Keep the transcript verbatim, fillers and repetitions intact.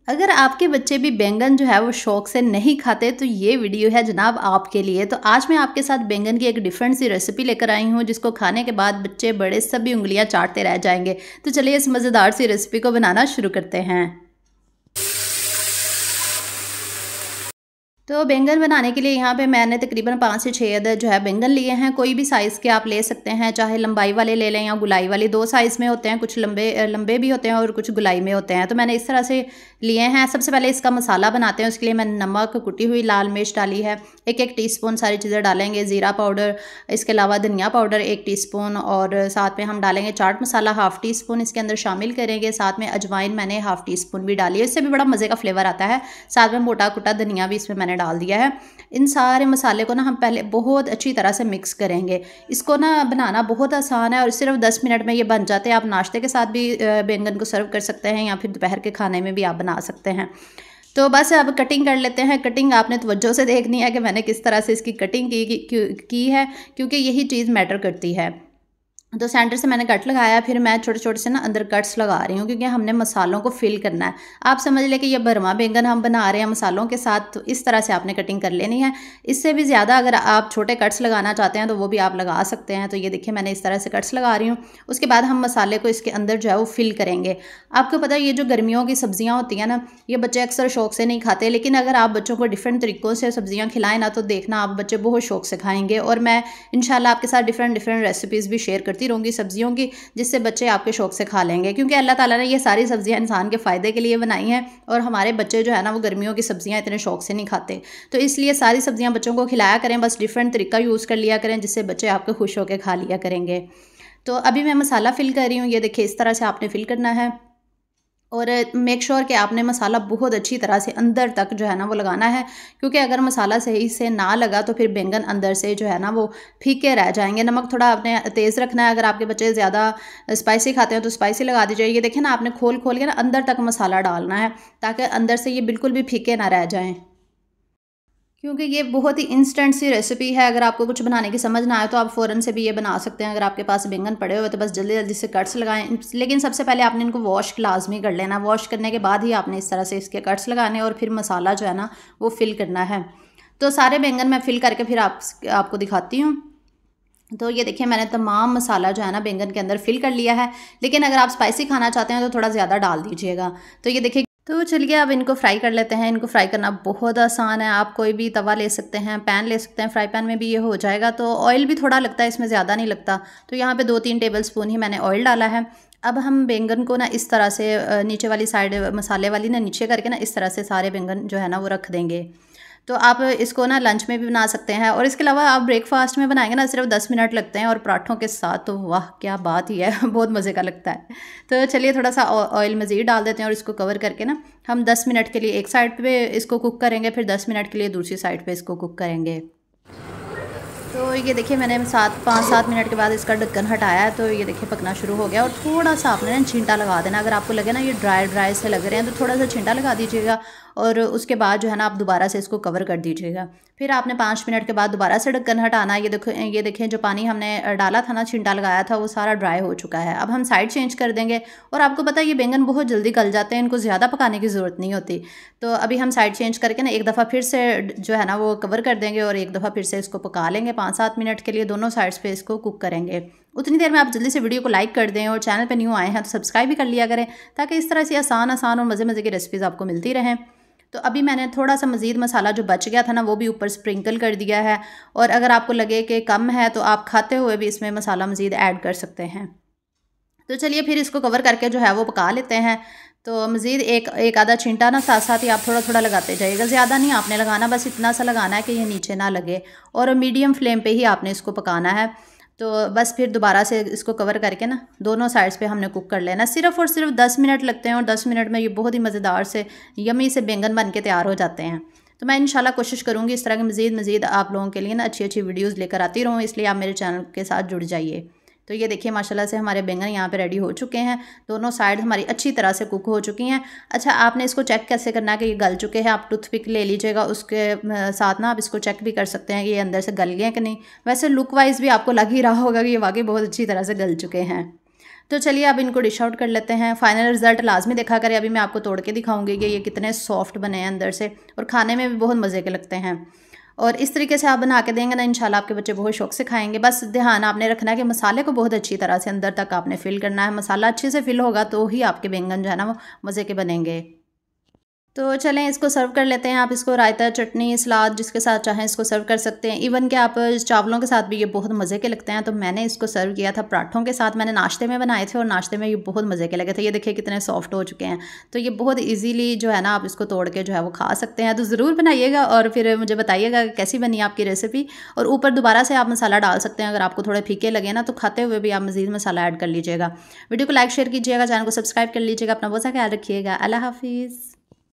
अगर आपके बच्चे भी बैंगन जो है वो शौक से नहीं खाते तो ये वीडियो है जनाब आपके लिए। तो आज मैं आपके साथ बैंगन की एक डिफरेंट सी रेसिपी लेकर आई हूँ जिसको खाने के बाद बच्चे बड़े सभी उंगलियां चाटते रह जाएंगे। तो चलिए इस मज़ेदार सी रेसिपी को बनाना शुरू करते हैं। तो बैंगन बनाने के लिए यहाँ पे मैंने तकरीबन पाँच से छः अदद जो है बैंगन लिए हैं। कोई भी साइज़ के आप ले सकते हैं, चाहे लंबाई वाले ले लें या गुलाई वाले। दो साइज़ में होते हैं, कुछ लंबे लंबे भी होते हैं और कुछ गुलाई में होते हैं। तो मैंने इस तरह से लिए हैं। सबसे पहले इसका मसाला बनाते हैं। उसके लिए मैंने नमक, कुटी हुई लाल मिर्च डाली है, एक एक टीस्पून सारी चीज़ें डालेंगे। ज़ीरा पाउडर, इसके अलावा धनिया पाउडर एक टीस्पून, और साथ में हम डालेंगे चाट मसाला हाफ़ टी स्पून इसके अंदर शामिल करेंगे। साथ में अजवाइन मैंने हाफ़ टी स्पून भी डाली है, इससे भी बड़ा मज़े का फ्लेवर आता है। साथ में मोटा कुटा धनिया भी इसमें मैंने डाल दिया है। इन सारे मसाले को ना हम पहले बहुत अच्छी तरह से मिक्स करेंगे। इसको ना बनाना बहुत आसान है और सिर्फ दस मिनट में ये बन जाते हैं। आप नाश्ते के साथ भी बैंगन को सर्व कर सकते हैं या फिर दोपहर के खाने में भी आप बना सकते हैं। तो बस अब कटिंग कर लेते हैं। कटिंग आपने तवज्जो से देखनी है कि मैंने किस तरह से इसकी कटिंग की, की, की है, क्योंकि यही चीज़ मैटर करती है। तो सेंटर से मैंने कट लगाया, फिर मैं छोटे छोटे से ना अंदर कट्स लगा रही हूँ क्योंकि हमने मसालों को फिल करना है। आप समझ लें कि ये भरमा बैंगन हम बना रहे हैं मसालों के साथ, तो इस तरह से आपने कटिंग कर लेनी है। इससे भी ज़्यादा अगर आप छोटे कट्स लगाना चाहते हैं तो वो भी आप लगा सकते हैं। तो ये देखिए मैंने इस तरह से कट्स लगा रही हूँ। उसके बाद हम मसाले को इसके अंदर जो है वो फिल करेंगे। आपको पता है ये जो गर्मियों की सब्जियाँ होती हैं ना, ये बच्चे अक्सर शौक से नहीं खाते, लेकिन अगर आप बच्चों को डिफरेंट तरीक़ों से सब्जियाँ खिलाएं ना, तो देखना आप बच्चे बहुत शौक से खाएंगे। और मैं इंशाल्लाह आपके साथ डिफरेंट डिफरेंट रेसिपीज़ भी शेयर करती रहूँगी सब्जियों की, जिससे बच्चे आपके शौक से खा लेंगे, क्योंकि अल्लाह ताला ने ये सारी सब्जियां इंसान के फ़ायदे के लिए बनाई हैं। और हमारे बच्चे जो है ना वो गर्मियों की सब्जियां इतने शौक से नहीं खाते, तो इसलिए सारी सब्जियां बच्चों को खिलाया करें। बस डिफरेंट तरीका यूज़ कर लिया करें जिससे बच्चे आपके खुश होकर खा लिया करेंगे। तो अभी मैं मसाला फिल कर रही हूँ। ये देखिए इस तरह से आपने फिल करना है और मेक श्योर कि आपने मसाला बहुत अच्छी तरह से अंदर तक जो है ना वो लगाना है, क्योंकि अगर मसाला सही से ना लगा तो फिर बैंगन अंदर से जो है ना वो फीके रह जाएंगे। नमक थोड़ा आपने तेज़ रखना है। अगर आपके बच्चे ज़्यादा स्पाइसी खाते हैं तो स्पाइसी लगा दीजिए। ये देखिए ना आपने खोल खोल के ना अंदर तक मसाला डालना है ताकि अंदर से ये बिल्कुल भी फीके ना रह जाएँ, क्योंकि ये बहुत ही इंस्टेंट सी रेसिपी है। अगर आपको कुछ बनाने की समझ ना आए तो आप फ़ौरन से भी ये बना सकते हैं। अगर आपके पास बैंगन पड़े हुए तो बस जल्दी जल्दी से कट्स लगाएं, लेकिन सबसे पहले आपने इनको वॉश लाजमी कर लेना। वॉश करने के बाद ही आपने इस तरह से इसके कट्स लगाने और फिर मसाला जो है ना वो फिल करना है। तो सारे बैंगन मैं फिल करके फिर आप आपको दिखाती हूँ। तो ये देखिए मैंने तमाम मसाला जो है ना बैंगन के अंदर फिल कर लिया है, लेकिन अगर आप स्पाइसी खाना चाहते हैं तो थोड़ा ज़्यादा डाल दीजिएगा। तो ये देखिए, तो चलिए अब इनको फ्राई कर लेते हैं। इनको फ्राई करना बहुत आसान है। आप कोई भी तवा ले सकते हैं, पैन ले सकते हैं, फ्राई पैन में भी ये हो जाएगा। तो ऑयल भी थोड़ा लगता है इसमें, ज़्यादा नहीं लगता। तो यहाँ पे दो तीन टेबल स्पून ही मैंने ऑयल डाला है। अब हम बैंगन को ना इस तरह से नीचे वाली साइड मसाले वाली ना नीचे करके ना इस तरह से सारे बैंगन जो है ना वो रख देंगे। तो आप इसको ना लंच में भी बना सकते हैं, और इसके अलावा आप ब्रेकफास्ट में बनाएंगे ना सिर्फ दस मिनट लगते हैं, और पराठों के साथ तो वाह क्या बात ही है बहुत मज़े का लगता है। तो चलिए थोड़ा सा ऑयल मज़ीद डाल देते हैं और इसको कवर करके ना हम दस मिनट के लिए एक साइड पे इसको कुक करेंगे, फिर दस मिनट के लिए दूसरी साइड पे इसको कुक करेंगे। तो ये देखिए मैंने सात पाँच सात मिनट के बाद इसका ढक्कन हटाया है। तो ये देखिए पकना शुरू हो गया, और थोड़ा सा आपने ना छींटा लगा देना। अगर आपको लगे ना ये ड्राई ड्राई से लग रहे हैं तो थोड़ा सा छींटा लगा दीजिएगा, और उसके बाद जो है ना आप दोबारा से इसको कवर कर दीजिएगा। फिर आपने पाँच मिनट के बाद दोबारा से ढक्कन हटाना। ये देखो, ये देखें जो पानी हमने डाला था ना, छींटा लगाया था, वो सारा ड्राई हो चुका है। अब हम साइड चेंज कर देंगे। और आपको पता है ये बैंगन बहुत जल्दी गल जाते हैं, इनको ज़्यादा पकाने की ज़रूरत नहीं होती। तो अभी हम साइड चेंज करके ना एक दफ़ा फिर से जो है ना वो कवर कर देंगे और एक दफ़ा फिर से इसको पका लेंगे। पाँच सात मिनट के लिए दोनों साइड्स पे इसको कुक करेंगे। उतनी देर में आप जल्दी से वीडियो को लाइक कर दें, और चैनल पे न्यू आए हैं तो सब्सक्राइब भी कर लिया करें, ताकि इस तरह से आसान आसान और मज़े मज़े की रेसिपीज़ आपको मिलती रहें। तो अभी मैंने थोड़ा सा मज़ीद मसाला जो बच गया था ना वो भी ऊपर स्प्रिंकल कर दिया है, और अगर आपको लगे कि कम है तो आप खाते हुए भी इसमें मसाला मज़ीद ऐड कर सकते हैं। तो चलिए फिर इसको कवर करके जो है वो पका लेते हैं। तो मज़ीद एक एक आधा छींटा ना साथ साथ ही आप थोड़ा थोड़ा लगाते जाइएगा, ज़्यादा नहीं आपने लगाना, बस इतना सा लगाना है कि ये नीचे ना लगे, और मीडियम फ्लेम पे ही आपने इसको पकाना है। तो बस फिर दोबारा से इसको कवर करके ना दोनों साइड्स पे हमने कुक कर लेना। सिर्फ और सिर्फ दस मिनट लगते हैं, और दस मिनट में ये बहुत ही मज़ेदार से यमी से बैंगन बन के तैयार हो जाते हैं। तो मैं इंशाल्लाह कोशिश करूँगी इस तरह की मज़ीद मज़ीद आप लोगों के लिए ना अच्छी अच्छी वीडियोज़ लेकर आती रहूँ, इसलिए आप मेरे चैनल के साथ जुड़ जाइए। तो ये देखिए माशाल्लाह से हमारे बैंगन यहाँ पे रेडी हो चुके हैं। दोनों साइड हमारी अच्छी तरह से कुक हो चुकी हैं। अच्छा, आपने इसको चेक कैसे करना है कि ये गल चुके हैं? आप टूथपिक ले लीजिएगा, उसके साथ ना आप इसको चेक भी कर सकते हैं कि ये अंदर से गल गए हैं कि नहीं। वैसे लुक वाइज भी आपको लग ही रहा होगा कि ये वाकई बहुत अच्छी तरह से गल चुके हैं। तो चलिए अब इनको डिश आउट कर लेते हैं। फाइनल रिजल्ट लाजमी देखा करें। अभी मैं आपको तोड़ के दिखाऊंगी कि ये कितने सॉफ्ट बने हैं अंदर से और खाने में भी बहुत मज़े के लगते हैं। और इस तरीके से आप बना के देंगे ना, इंशाल्लाह आपके बच्चे बहुत शौक से खाएंगे। बस ध्यान आपने रखना है कि मसाले को बहुत अच्छी तरह से अंदर तक आपने फिल करना है। मसाला अच्छे से फिल होगा तो ही आपके बैंगन जो है ना वो मज़े के बनेंगे। तो चलें इसको सर्व कर लेते हैं। आप इसको रायता, चटनी, सलाद जिसके साथ चाहें इसको सर्व कर सकते हैं। इवन कि आप चावलों के साथ भी ये बहुत मज़े के लगते हैं। तो मैंने इसको सर्व किया था पराठों के साथ। मैंने नाश्ते में बनाए थे और नाश्ते में ये बहुत मज़े के लगे थे। ये देखिए कितने सॉफ्ट हो चुके हैं। तो ये बहुत ईजीली जो है ना आप इसको तोड़ के जो है वो खा सकते हैं। तो ज़रूर बनाइएगा और फिर मुझे बताइएगा कैसी बनी आपकी रेसिपी। और ऊपर दोबारा से आप मसाला डाल सकते हैं अगर आपको थोड़े फीके लगे ना, तो खाते हुए भी आप मज़ीद मसाला ऐड कर लीजिएगा। वीडियो को लाइक शेयर कीजिएगा, चैनल को सब्सक्राइब कर लीजिएगा। अपना बहुत सा ख्याल रखिएगा। अल्लाह हाफिज़।